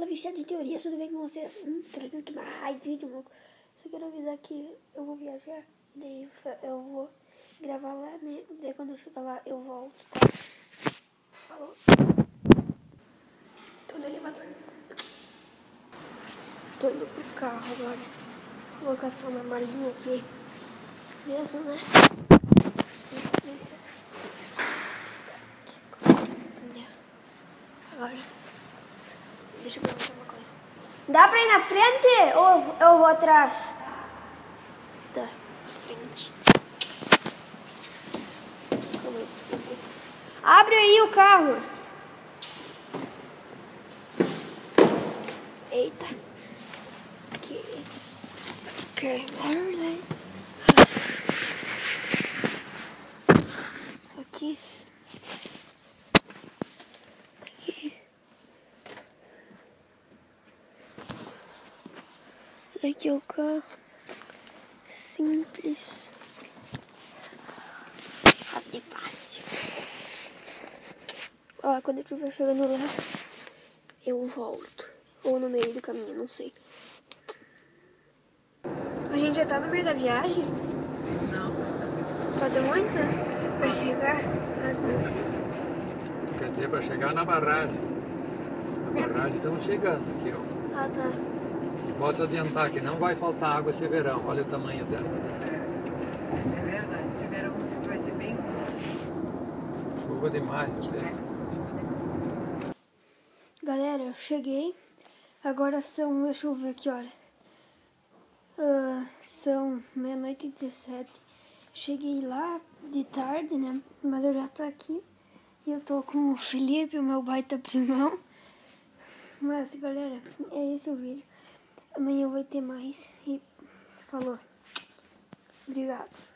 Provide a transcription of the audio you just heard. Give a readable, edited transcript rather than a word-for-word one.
canal Viciado em Teorias, tudo bem com vocês? Trazendo aqui mais vídeo, louco. Só quero avisar que eu vou viajar, daí eu vou gravar lá, né? Daí quando eu chegar lá eu volto, tá? Falou. Tô no elevador. Tô indo pro carro agora. Vou colocar só um armáriozinho aqui. Mesmo, né? Sim, beleza. Entendeu? Agora, deixa eu perguntar uma coisa. Dá pra ir na frente ou eu vou atrás? Tá, na frente. Calma aí, desculpa. Abre aí o carro. Eita. Que merda. Isso aqui. Aqui é o carro. Simples. Rápido e fácil. Ó, quando eu estiver chegando lá, eu volto. Ou no meio do caminho, não sei. A gente já tá no meio da viagem? Não. Falta muito pra chegar? Quer dizer, para chegar na barragem. Na barragem estamos chegando aqui, ó. Ah, tá. E posso adiantar que não vai faltar água esse verão. Olha o tamanho dela. É verdade, esse verão vai ser bem... Chuva demais até. Galera, eu cheguei. Agora são, deixa eu ver aqui, olha. São 00:17. Cheguei lá de tarde, né? Mas eu já tô aqui. E eu tô com o Felipe, o meu baita primão. Mas, galera, é esse o vídeo. Amanhã vai ter mais. E falou. Obrigado.